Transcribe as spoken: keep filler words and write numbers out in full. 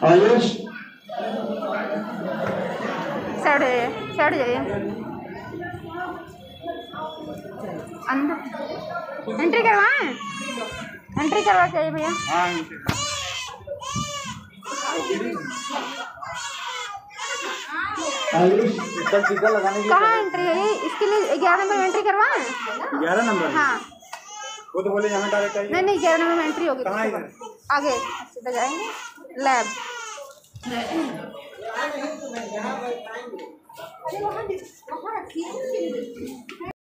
Ayush side जाइए, side जाइए, अंदर एंट्री करवाएं, एंट्री करवा के आइए भैया। कहाँ एंट्री है? इसके लिए ग्यारह नंबर में एंट्री करवाएं। ग्यारह नंबर? हाँ, वो तो बोले यहाँ डायरेक्ट आइए। नहीं नहीं, ग्यारह नंबर में एंट्री होगी। कहाँ इधर? आगे सीधा जाएंगे, लैब।